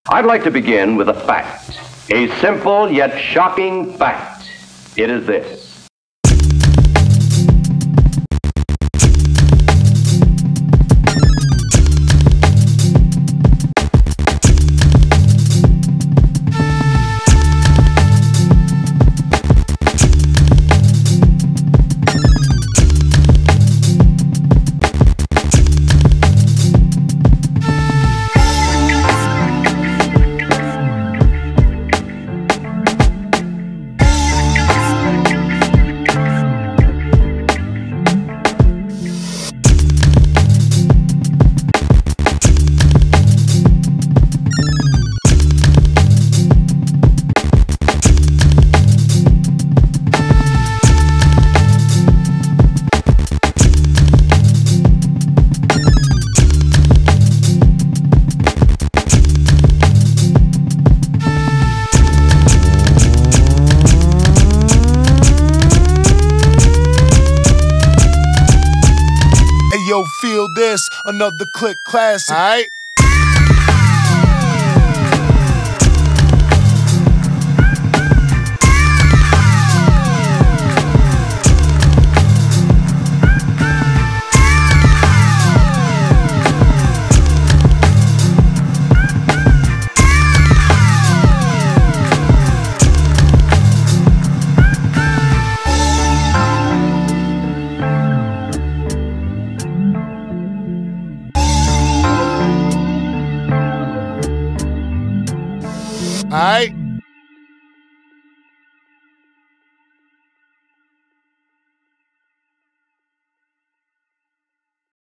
I'd like to begin with a fact, a simple yet shocking fact. It is this. Yo, feel this, another click classic. Alright. Alright.